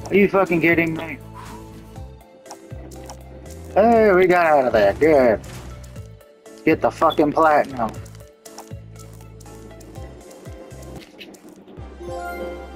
Are you fucking kidding me? Hey, we got out of there. Good. Get the fucking platinum.